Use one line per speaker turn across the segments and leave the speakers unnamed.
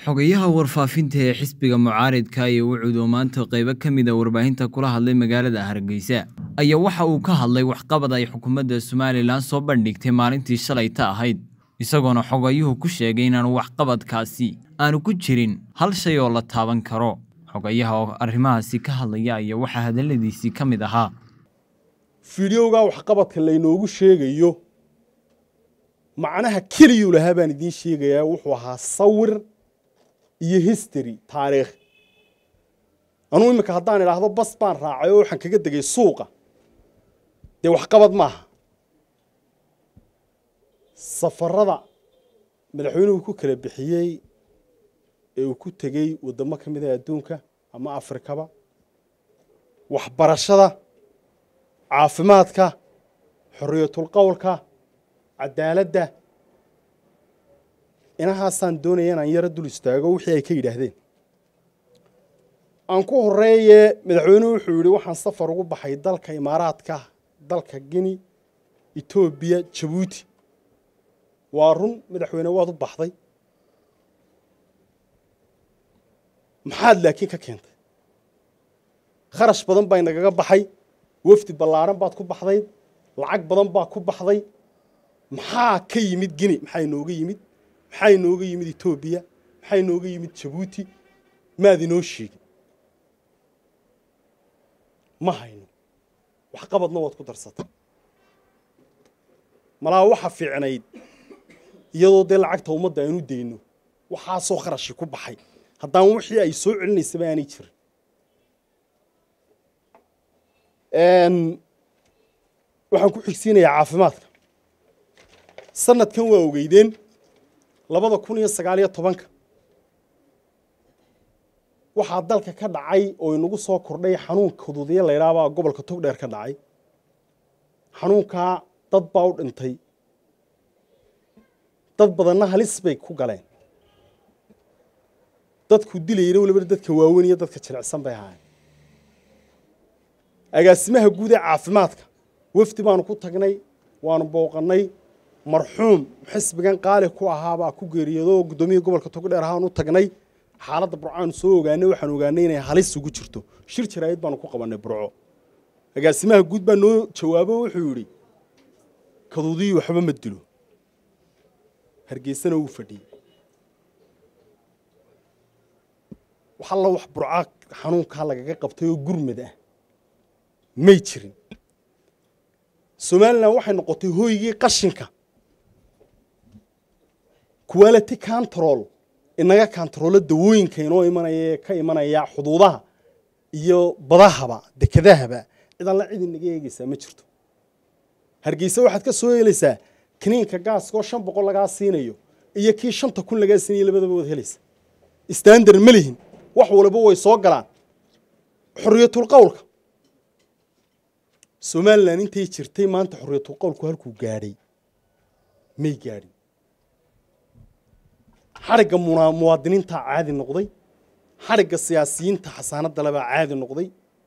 xogayaha warfaafinta ee xisbiga mucaaridka iyo wuxuu maanta qaybo kamid ah warbaahinta kula hadlay magaalada Hargeysa ayaa waxa uu ka hadlay waxqabad ay xukuumadda Soomaaliland soo bandhigtay maalintii shalayta ahayd isagoona xogayuhu ku sheegay in waxqabadkaasi aanu ku jirin hal shay oo la taaban karo xogayaha oo arrimahaasi ka hadlaya ayaa waxa hadaladiisii kamid ahaa
fiidiyowga waxqabadka la inoogu sheegayo macnaha kaliya lahaa baan idin sheegayaa wuxuu ahaa sawir iyo history taariikh anu imika haddaan idhaahdo bas baan raacay oo waxaan kaga degay suuqa dee waxqabad maaha safarada madaxweynuhu ku kala bixiyey ee uu ku tegey wadamo ka mid ah adduunka ama Afrikaba waxbarashada caafimaadka xorriyatul qowlka cadaaladda inahaasaan doonaya inaan yara dul istaago wixii ay ka yidhaahdeen aan ku horeeye madaxweynuhu wuxuu yidhi waxaan safar ugu baxay dalka Imaaraadka dalka Guinea Ethiopia Djibouti waa run madaxweyne waad u baxday maxaad laakiin ka keentay kharash badan baa inaga baxay wafdi ballaaran baad ku baxday lacag badan baa ku baxday maxaa ka yimid Guinea maxay nooga yimid maxay nooga yimid Ethiopia maxay nooga yimid Djibouti maad inoo sheegay ma hayno wax qabadna waad ku darsatay malaa waxa fiicnayd iyadoo de lacagta ummadda aynu deyno waxa soo kharash ku baxay haddaan wixii ay soo celinaysa baanay jirin waxaan ku xigsiinayaa caafimaadka sanadkan waa ogeydeen 2019 waxaa dalka ka dhacay oo inagu soo kordhay xanuunka xuduudiye la yiraahdo gobolka Togdheer ka dhacay xanuunka dad baa u dhintay dad badanna halis bay ku galeen dadku dilayna waliba dadka waaweyn iyo dadka jilicsan bay ahaayeen agaasimaha guud ee caafimaadka wafdi baan ku tagnay waan booqanay marxuum xisbigan qaali ku ahaaba ku geeriyado gudoomiyaha gobolka Togdheer ahaan u tagnay xaaladda Burcaan soo ogaanay waxaan ogaanay inay halis ugu jirto shir jiraayid baan ku qabanay Burco agaasimaha guud baa noo jawaabo wuxuu yiri kaduudii waxba ma dilo Hargeysana uu fadhiyay waxa la wax Burco xanuunka lagaga qabtay oo gurmad ah may jirin Soomaaliland waxay noqotay hooygii qashinka quality control inaga control dawooyinka inoo imanaya ka imanaya xuduudaha iyo badahaba dekedahaba idan la cid inaga eegaysa ma jirto Hargeysa waxaad ka soo helaysaa kiniinka gaaska oo 500 laga siinayo iyo kii 5000 laga siinayo labadaba wad helaysa standard ma lihin wax walba way soo galaan xorriyatul qowlka Soomaaliland intay jirtay maanta xorriyatul qowlku halkuu gaaray may gaarin xariga muwaadiniinta caadi noqday xariga siyaasiyiinta xasaanada laba caadi noqday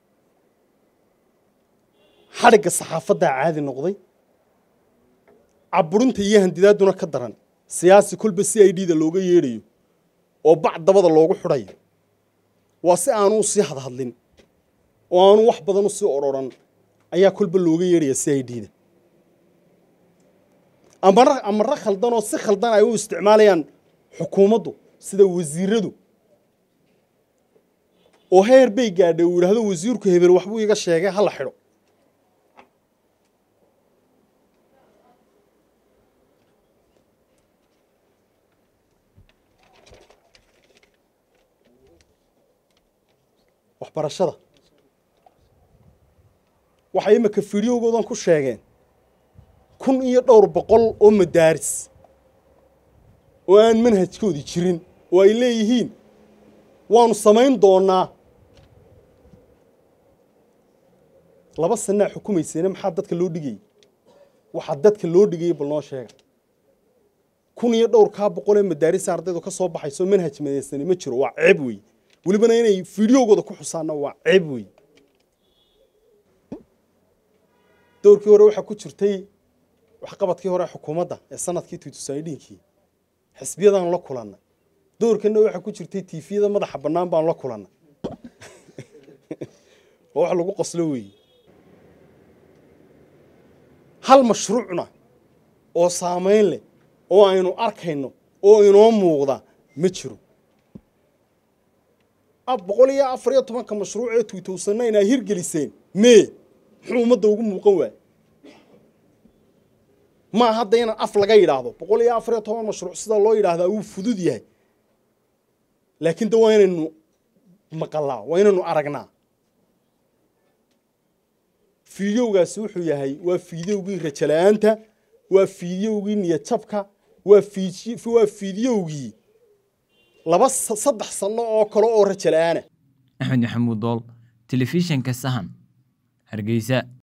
xariga saxaafadda caadi noqday caburinta iyo handidaaduna ka daran siyaasi kulba CID-da looga yeerayo oo bac dabada loogu xidhay waa si aanu si hadlin oo aanu wax badan u sii ororan ayaa kulba looga yeeraya CID-da amara khaldan oo si khaldan ay u isticmaalayaan xukuumaddu sida wasiiradu oo heer bay gaadhay uu yiraahdo wasiirku hebel waxbuu iga sheegay hal xidho waxbarashada waxay imika fiidiyowgoodan ku sheegeen 1200 oo madaaris oo aan manhajkoodii jirin oo ay leeyihiin waanu samayn doonaa 2 sano xukuumaysayna maxaa dadka loo dhigay waxa dadka loo dhigay bal noo sheega 1200 ee madaaris ardaydu ka soo baxayso manhaj madaysan ma jiro waa ceeb weey walibana inay fiidiyowgooda ku xusaana waa ceeb weey doorkii hore waxa ku jirtay waxqabadkii hore xukuumadda ee sanadkii 2019 xisbiyadan la kulanay doorkana waxa ku jirtay tiifiyada madaxa bannaan baan la kulannay wax lagu qoslo weeye hal mashruucna oo saameyn leh oo aynu arkayno oo inoo muuqda ma jiro 114 mashruuc ee 2000 inay hirgeliseen muxuu ummadda ugu muuqan waay ma hadda inaan af laga yiraahdo 114 mashruuc sida loo yiraahdaa uu fudud yahay laakiin waa inaynu maqalaa waa inaynu aragnaa fiidiyowgaas wuxuu yahay waa fiidiyowgii rajalaanta waa fiidiyowgii niyad jabka waa fiidiyowgii 2-3 sano oo kale oo rajalaana
Axmed Maxamuud Dool telefishinka Sahan Hargeysa